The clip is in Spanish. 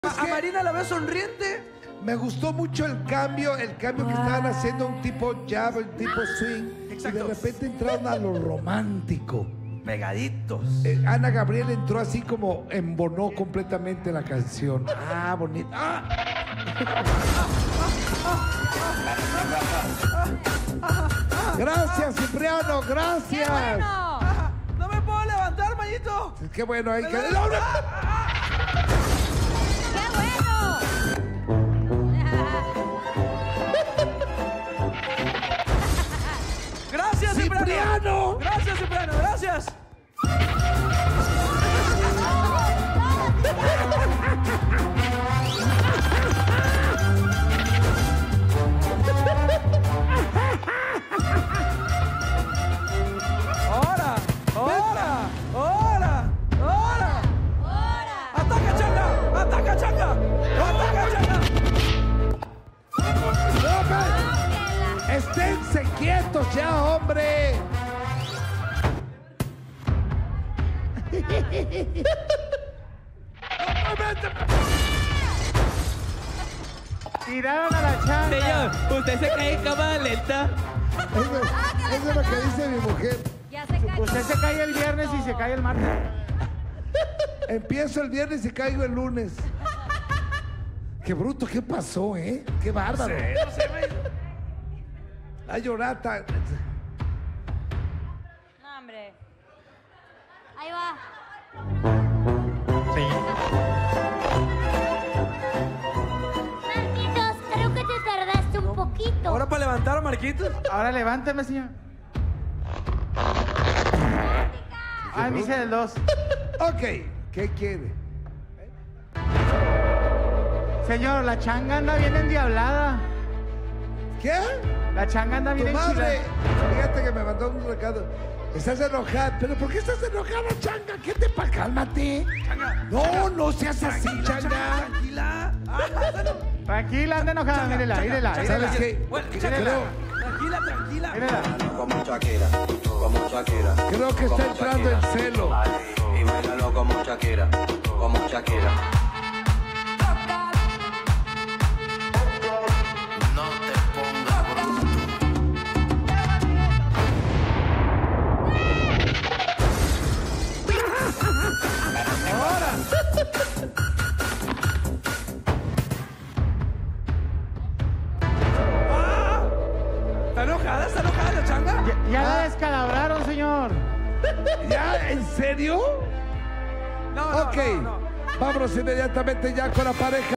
A Marina la veo sonriente. Me gustó mucho el cambio que estaban haciendo, un tipo jab, un tipo swing. Exacto. Y de repente entraron a lo romántico. Pegaditos. Ana Gabriel entró así como embonó completamente la canción. Ah, bonito. ¡Ah! Gracias, Cipriano, gracias. Bueno. No me puedo levantar, Mayito. Qué bueno, hay que... ¡Qué bueno! Gracias, Cipriano. ¡Cipriano! Gracias, Cipriano, gracias. ¡Ahora! ¡Ahora! ¡Ahora! ¡Ahora! ¡Ataca, Changa! ¡Ataca, Changa! ¡Ataca, Changa! ¡Esténse quietos ya, hombre! Tiraron a la changa. Señor, usted se cae en cámara lenta. Eso es lo que dice mi mujer. Ya se cayó. Usted se cae el viernes y se cae el martes. Empiezo el viernes y caigo el lunes. Qué bruto, ¿qué pasó, eh? Qué bárbaro. No sé, Mayito. La llorata. No, hombre. Ahí va. Marquitos, creo que te tardaste un poquito. ¿Ahora para levantar a Marquitos? Ahora levánteme, señor. Ah, dice del 2. Ok, ¿qué quiere? Señor, la changa anda bien endiablada. ¿Qué? La changa anda Tu bien madre. enchilada. Fíjate que me mandó un recado. Estás enojada. ¿Pero por qué estás enojada, Changa? ¿Qué te pasa? Cálmate. Changa. No, no seas así, Changa. Tranquila. Tranquila, anda enojada. Mírela, mírela, ¿Sabes mírela. qué? Bueno, Creo, Changa. Tranquila, tranquila. Mírela. Como Shakira, como Shakira. creo que está entrando en celo. Y bailalo como Shakira, como Shakira. No te pongas bruto. ¿Está enojada la Changa? Ya la descalabraron, señor. ¿Ya? ¿En serio? No, no, Ok. no. Vámonos inmediatamente ya con la pareja.